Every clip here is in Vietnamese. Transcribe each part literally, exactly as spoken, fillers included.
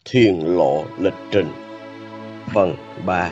Thiên lộ lịch trình phần ba.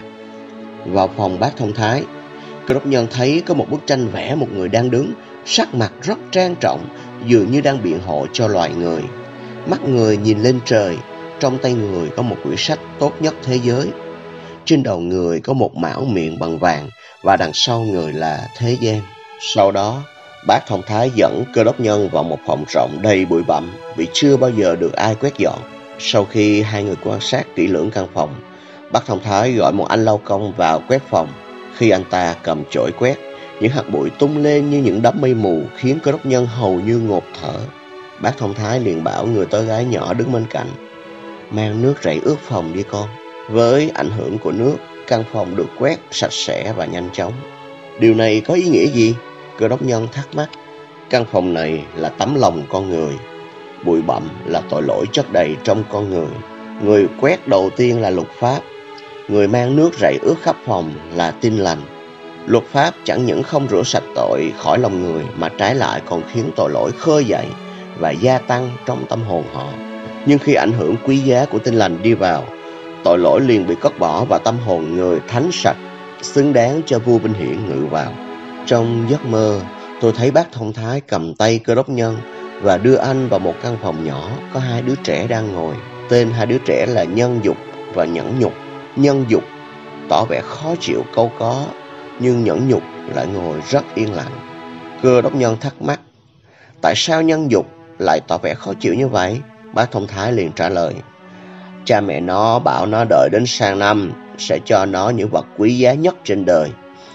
Vào phòng bác thông thái, Cơ đốc nhân thấy có một bức tranh vẽ một người đang đứng, sắc mặt rất trang trọng, dường như đang biện hộ cho loài người. Mắt người nhìn lên trời, trong tay người có một quyển sách tốt nhất thế giới. Trên đầu người có một mão miệng bằng vàng và đằng sau người là thế gian. Sau đó, bác thông thái dẫn Cơ đốc nhân vào một phòng rộng đầy bụi bặm vì chưa bao giờ được ai quét dọn. Sau khi hai người quan sát kỹ lưỡng căn phòng, bác thông thái gọi một anh lao công vào quét phòng. Khi anh ta cầm chổi quét, những hạt bụi tung lên như những đám mây mù khiến Cơ đốc nhân hầu như ngộp thở. Bác thông thái liền bảo người tớ gái nhỏ đứng bên cạnh: "Mang nước rảy ướt phòng đi con." Với ảnh hưởng của nước, căn phòng được quét sạch sẽ và nhanh chóng. Điều này có ý nghĩa gì? Cơ đốc nhân thắc mắc. Căn phòng này là tấm lòng con người. Bụi bặm là tội lỗi chất đầy trong con người. Người quét đầu tiên là luật pháp. Người mang nước rảy ướt khắp phòng là tin lành. Luật pháp chẳng những không rửa sạch tội khỏi lòng người, mà trái lại còn khiến tội lỗi khơi dậy và gia tăng trong tâm hồn họ. Nhưng khi ảnh hưởng quý giá của tin lành đi vào, tội lỗi liền bị cất bỏ và tâm hồn người thánh sạch, xứng đáng cho vua Vinh Hiển ngự vào. Trong giấc mơ, tôi thấy bác thông thái cầm tay Cơ đốc nhân và đưa anh vào một căn phòng nhỏ có hai đứa trẻ đang ngồi. Tên hai đứa trẻ là Nhân Dục và Nhẫn Nhục. Nhân Dục tỏ vẻ khó chịu câu có, nhưng Nhẫn Nhục lại ngồi rất yên lặng. Cơ đốc nhân thắc mắc: tại sao Nhân Dục lại tỏ vẻ khó chịu như vậy? Bác thông thái liền trả lời: cha mẹ nó bảo nó đợi đến sang năm sẽ cho nó những vật quý giá nhất trên đời.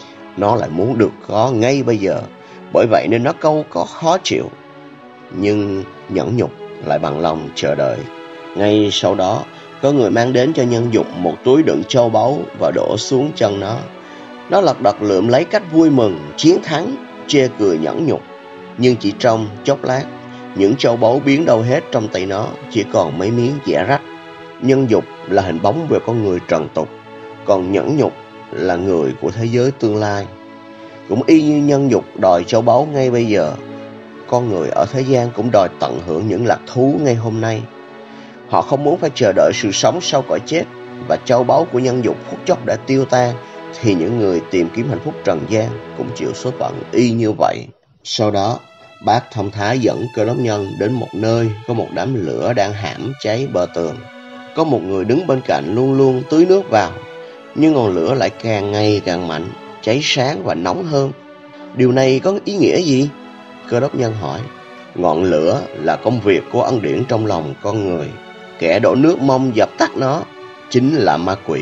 Nó lại muốn được có ngay bây giờ, bởi vậy nên nó câu có khó chịu. Nhưng Nhẫn Nhục lại bằng lòng chờ đợi. Ngay sau đó, có người mang đến cho Nhân Dục một túi đựng châu báu và đổ xuống chân nó. Nó lật đật lượm lấy cách vui mừng, chiến thắng, chê cười Nhẫn Nhục. Nhưng chỉ trong chốc lát, những châu báu biến đâu hết trong tay nó, chỉ còn mấy miếng dẻ rách. Nhân Dục là hình bóng về con người trần tục, còn Nhẫn Nhục là người của thế giới tương lai. Cũng y như Nhân Dục đòi châu báu ngay bây giờ, con người ở thế gian cũng đòi tận hưởng những lạc thú ngay hôm nay. Họ không muốn phải chờ đợi sự sống sau cõi chết, và châu báu của Nhân Dục phút chốc đã tiêu tan, thì những người tìm kiếm hạnh phúc trần gian cũng chịu số phận y như vậy. Sau đó, bác thông thái dẫn Cơ đốc nhân đến một nơi có một đám lửa đang hãm cháy bờ tường. Có một người đứng bên cạnh luôn luôn tưới nước vào, nhưng ngọn lửa lại càng ngày càng mạnh, cháy sáng và nóng hơn. Điều này có ý nghĩa gì? Cơ đốc nhân hỏi. Ngọn lửa là công việc của ân điển trong lòng con người. Kẻ đổ nước mong dập tắt nó chính là ma quỷ.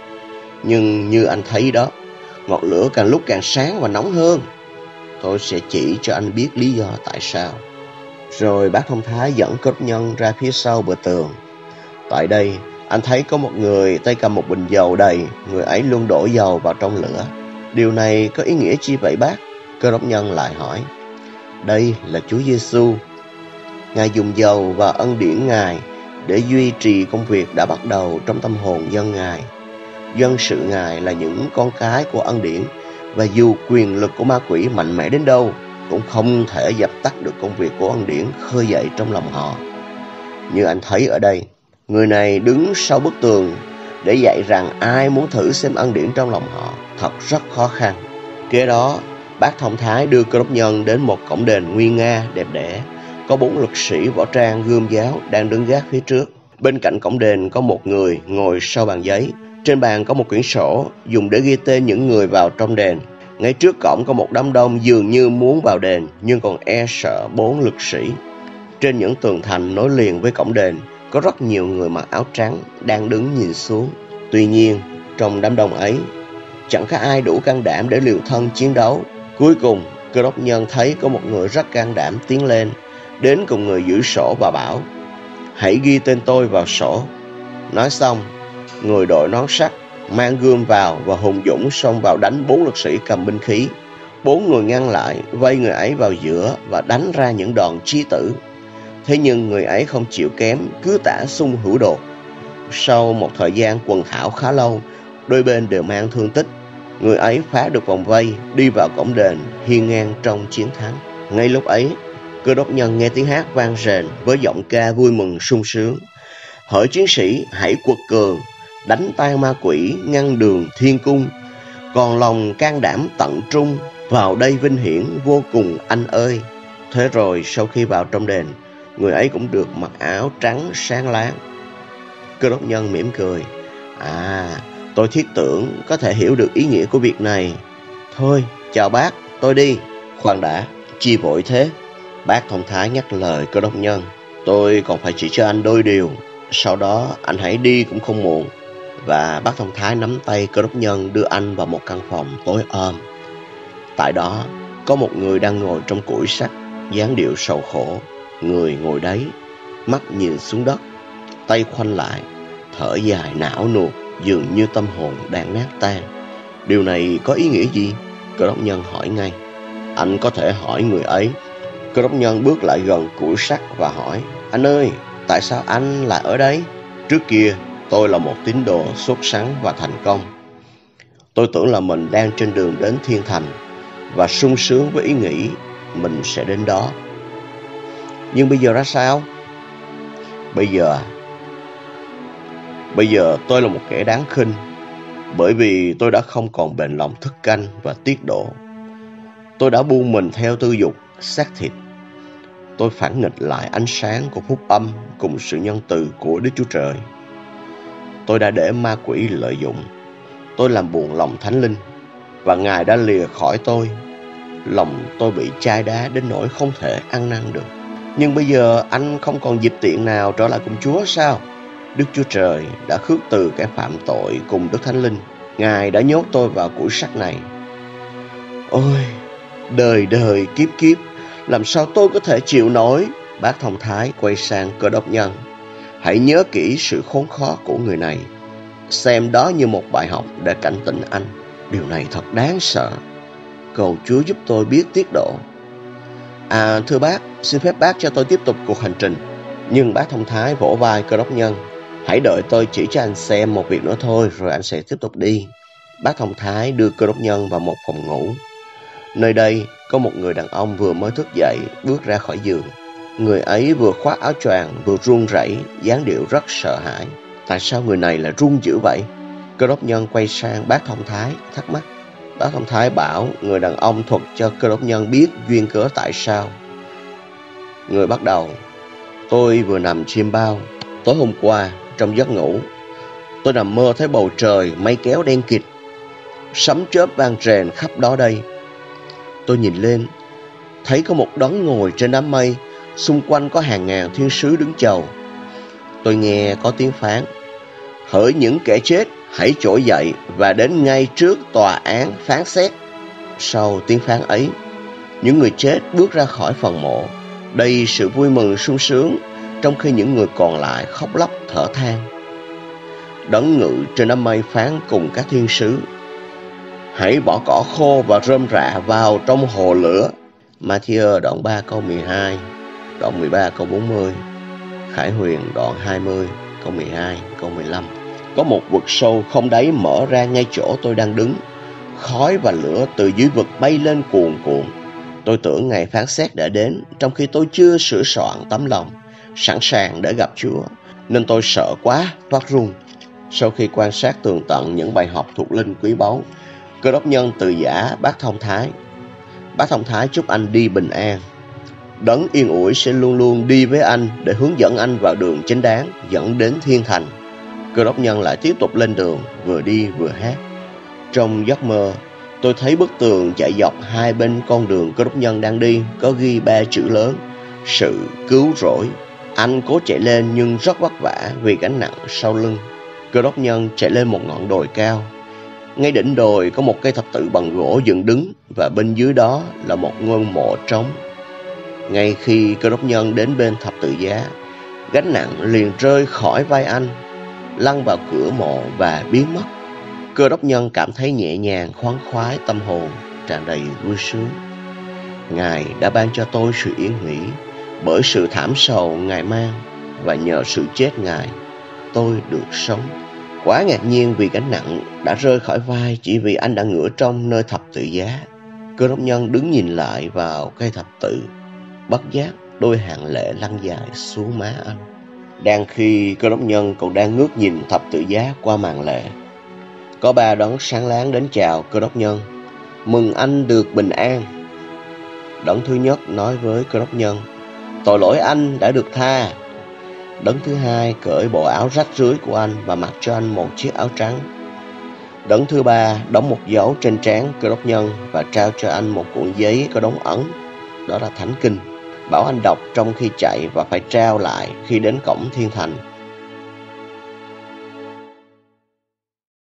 Nhưng như anh thấy đó, ngọn lửa càng lúc càng sáng và nóng hơn. Tôi sẽ chỉ cho anh biết lý do tại sao. Rồi bác thông thái dẫn Cơ đốc nhân ra phía sau bờ tường. Tại đây, anh thấy có một người tay cầm một bình dầu đầy, người ấy luôn đổ dầu vào trong lửa. Điều này có ý nghĩa chi vậy bác? Cơ đốc nhân lại hỏi. Đây là Chúa Giêsu. Ngài dùng dầu và ân điển Ngài để duy trì công việc đã bắt đầu trong tâm hồn dân Ngài. Dân sự Ngài là những con cái của ân điển, và dù quyền lực của ma quỷ mạnh mẽ đến đâu, cũng không thể dập tắt được công việc của ân điển khơi dậy trong lòng họ. Như anh thấy ở đây, người này đứng sau bức tường để dạy rằng ai muốn thử xem ân điển trong lòng họ thật rất khó khăn. Kế đó, bác thông thái đưa Cơ đốc nhân đến một cổng đền nguy nga đẹp đẽ. Có bốn lực sĩ võ trang gươm giáo đang đứng gác phía trước. Bên cạnh cổng đền có một người ngồi sau bàn giấy. Trên bàn có một quyển sổ dùng để ghi tên những người vào trong đền. Ngay trước cổng có một đám đông dường như muốn vào đền, nhưng còn e sợ bốn lực sĩ. Trên những tường thành nối liền với cổng đền có rất nhiều người mặc áo trắng đang đứng nhìn xuống. Tuy nhiên, trong đám đông ấy, chẳng có ai đủ can đảm để liều thân chiến đấu. Cuối cùng, Cơ đốc nhân thấy có một người rất can đảm tiến lên, đến cùng người giữ sổ và bảo: hãy ghi tên tôi vào sổ. Nói xong, người đội nón sắt mang gươm vào và hùng dũng xông vào đánh bốn lực sĩ cầm binh khí. Bốn người ngăn lại, vây người ấy vào giữa và đánh ra những đòn chí tử. Thế nhưng người ấy không chịu kém, cứ tả xung hữu đột. Sau một thời gian quần thảo khá lâu, đôi bên đều mang thương tích. Người ấy phá được vòng vây, đi vào cổng đền, hiên ngang trong chiến thắng. Ngay lúc ấy, Cơ đốc nhân nghe tiếng hát vang rền với giọng ca vui mừng sung sướng. Hỡi chiến sĩ hãy quật cường, đánh tan ma quỷ ngăn đường thiên cung. Còn lòng can đảm tận trung, vào đây vinh hiển vô cùng anh ơi. Thế rồi sau khi vào trong đền, người ấy cũng được mặc áo trắng sáng láng. Cơ đốc nhân mỉm cười. À, tôi thiết tưởng có thể hiểu được ý nghĩa của việc này. Thôi, chào bác, tôi đi. Khoan đã, chi vội thế? Bác thông thái nhắc lời cơ đốc nhân. Tôi còn phải chỉ cho anh đôi điều, sau đó anh hãy đi cũng không muộn. Và bác thông thái nắm tay cơ đốc nhân đưa anh vào một căn phòng tối om. Tại đó có một người đang ngồi trong củi sắt, dáng điệu sầu khổ. Người ngồi đấy, mắt nhìn xuống đất, tay khoanh lại, thở dài não nuột, dường như tâm hồn đang nát tan. Điều này có ý nghĩa gì? Cơ đốc nhân hỏi ngay. Anh có thể hỏi người ấy. Cơ đốc nhân bước lại gần củi sắt và hỏi. Anh ơi, tại sao anh lại ở đây? Trước kia tôi là một tín đồ sốt sắng và thành công. Tôi tưởng là mình đang trên đường đến thiên thành và sung sướng với ý nghĩ mình sẽ đến đó. Nhưng bây giờ ra sao? Bây giờ Bây giờ tôi là một kẻ đáng khinh, bởi vì tôi đã không còn bền lòng thức canh và tiết độ. Tôi đã buông mình theo tư dục, xác thịt. Tôi phản nghịch lại ánh sáng của phúc âm cùng sự nhân từ của Đức Chúa Trời. Tôi đã để ma quỷ lợi dụng. Tôi làm buồn lòng Thánh Linh, và Ngài đã lìa khỏi tôi. Lòng tôi bị chai đá đến nỗi không thể ăn năn được. Nhưng bây giờ anh không còn dịp tiện nào trở lại cùng Chúa sao? Đức Chúa Trời đã khước từ kẻ phạm tội cùng Đức Thánh Linh. Ngài đã nhốt tôi vào củi sắt này. Ôi, đời đời kiếp kiếp, làm sao tôi có thể chịu nổi? Bác thông thái quay sang cơ đốc nhân. Hãy nhớ kỹ sự khốn khó của người này. Xem đó như một bài học để cảnh tỉnh anh. Điều này thật đáng sợ. Cầu Chúa giúp tôi biết tiết độ. À, thưa bác, xin phép bác cho tôi tiếp tục cuộc hành trình. Nhưng bác thông thái vỗ vai cơ đốc nhân. Hãy đợi tôi chỉ cho anh xem một việc nữa thôi, rồi anh sẽ tiếp tục đi. Bác thông thái đưa cơ đốc nhân vào một phòng ngủ. Nơi đây có một người đàn ông vừa mới thức dậy bước ra khỏi giường. Người ấy vừa khoác áo choàng vừa run rẩy, dáng điệu rất sợ hãi. Tại sao người này lại run dữ vậy? Cơ đốc nhân quay sang bác thông thái thắc mắc. Bác thông thái bảo người đàn ông thuật cho cơ đốc nhân biết duyên cớ tại sao. Người bắt đầu. Tôi vừa nằm chiêm bao. Tối hôm qua trong giấc ngủ, tôi nằm mơ thấy bầu trời mây kéo đen kịt, sấm chớp vang rền khắp đó đây. Tôi nhìn lên, thấy có một đấng ngồi trên đám mây, xung quanh có hàng ngàn thiên sứ đứng chầu. Tôi nghe có tiếng phán. Hỡi những kẻ chết, hãy trỗi dậy và đến ngay trước tòa án phán xét. Sau tiếng phán ấy, những người chết bước ra khỏi phần mộ, đầy sự vui mừng sung sướng, trong khi những người còn lại khóc lóc thở than. Đấng ngự trên đám mây phán cùng các thiên sứ. Hãy bỏ cỏ khô và rơm rạ vào trong hồ lửa. Ma-thi-ơ đoạn ba câu mười hai, đoạn mười ba câu bốn mươi, Khải Huyền đoạn hai mươi câu mười hai, câu mười lăm. Có một vực sâu không đáy mở ra ngay chỗ tôi đang đứng. Khói và lửa từ dưới vực bay lên cuồn cuộn. Tôi tưởng ngày phán xét đã đến, trong khi tôi chưa sửa soạn tấm lòng, sẵn sàng để gặp Chúa, nên tôi sợ quá, phát run. Sau khi quan sát tường tận những bài học thuộc linh quý báu, cơ đốc nhân từ giả bác thông thái. Bác thông thái chúc anh đi bình an. Đấng yên ủi sẽ luôn luôn đi với anh để hướng dẫn anh vào đường chính đáng, dẫn đến thiên thành. Cơ đốc nhân lại tiếp tục lên đường, vừa đi vừa hát. Trong giấc mơ, tôi thấy bức tường chạy dọc hai bên con đường cơ đốc nhân đang đi, có ghi ba chữ lớn: sự cứu rỗi. Anh cố chạy lên nhưng rất vất vả vì gánh nặng sau lưng. Cơ đốc nhân chạy lên một ngọn đồi cao. Ngay đỉnh đồi có một cây thập tự bằng gỗ dựng đứng, và bên dưới đó là một ngôi mộ trống. Ngay khi cơ đốc nhân đến bên thập tự giá, gánh nặng liền rơi khỏi vai anh, lăn vào cửa mộ và biến mất. Cơ đốc nhân cảm thấy nhẹ nhàng, khoan khoái, tâm hồn tràn đầy vui sướng. Ngài đã ban cho tôi sự yên nghỉ bởi sự thảm sầu Ngài mang, và nhờ sự chết Ngài, tôi được sống. Quá ngạc nhiên vì gánh nặng đã rơi khỏi vai chỉ vì anh đã ngửa trong nơi thập tự giá. Cơ đốc nhân đứng nhìn lại vào cây thập tự, bất giác đôi hàng lệ lăn dài xuống má anh. Đang khi Cơ Đốc nhân còn đang ngước nhìn thập tự giá qua màn lệ, có ba đấng sáng láng đến chào Cơ Đốc nhân: "Mừng anh được bình an." Đấng thứ nhất nói với Cơ Đốc nhân: "Tội lỗi anh đã được tha." Đấng thứ hai cởi bộ áo rách rưới của anh và mặc cho anh một chiếc áo trắng. Đấng thứ ba đóng một dấu trên trán Cơ Đốc nhân và trao cho anh một cuộn giấy có đóng ấn, đó là Thánh Kinh, bảo anh đọc trong khi chạy và phải trao lại khi đến cổng thiên thành.